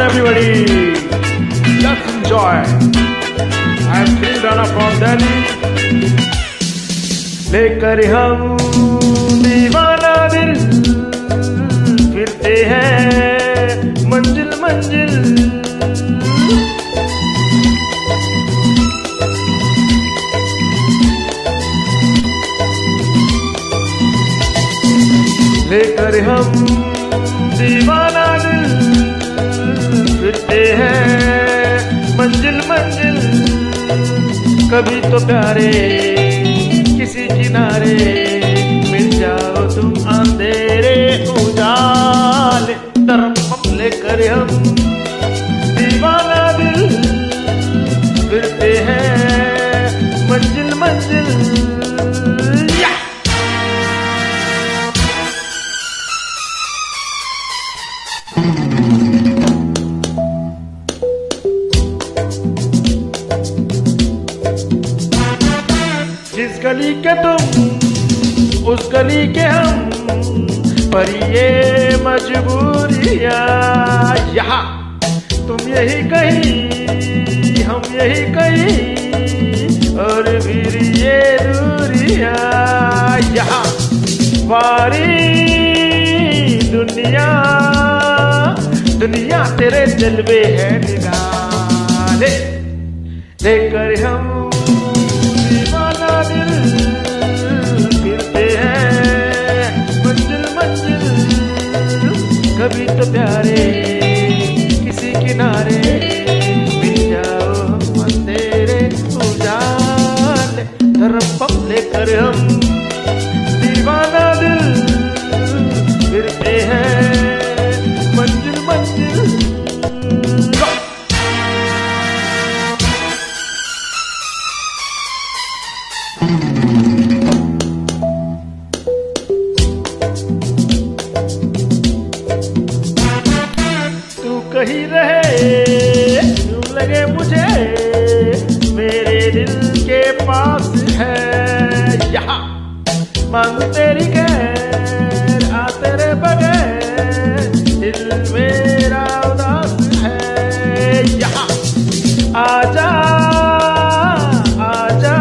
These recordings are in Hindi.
everybody. Let's enjoy. I'm Phil Rana from Delhi. लेकर हम दीवाना दिल फिरते हैं मंजिल मंजिल। लेकर हम दीवाना दिल फिरते हैं मंजिल मंजिल। कभी तो प्यारे किसी किनारे मिल जाओ तुम अंधेरे उजाले। तरफ लेकर हम दीवाना दिल फिरते हैं मंजिल मंजिल। जिस गली के तुम उस गली के हम, पर ये मजबूरियाँ यहाँ। तुम यही कहीं हम यही कहीं, और फिर ये दूरियाँ यहाँ। वारी दुनिया दुनिया तेरे जलवे है निगाले। लेकर हम दिल फिरते हैं मंजिल मंजिल। कभी तो प्यारे किसी किनारे मिल जाओ हम अंधेरे उजाले। तरफ लेकर हम दीवाना दिल फिरते हैं मंजिल मंजिल। तू कहीं रहे यूं लगे मुझे मेरे दिल के पास है यहाँ। मांगू तेरी खैर आ तेरे बगैर दिल मेरा उदास है यहाँ। आजा आजा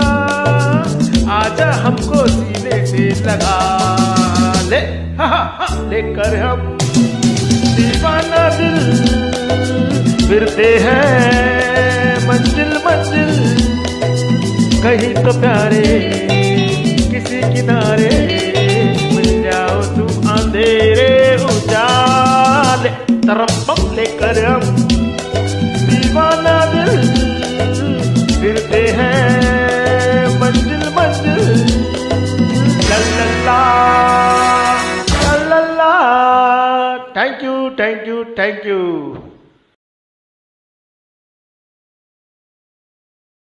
आजा हमको सीने से लगा ले। लेकर हम दीवाना दिल फिरते हैं मंजिल मंजिल। कहीं तो प्यारे किसी किनारे मिल जाओ तुम अंधेरे उजाले। तरफ लेकर हम दीवाना दिल फिरते हैं मंजिल मंजिल। ला ला ला ला। Thank you thank you thank you.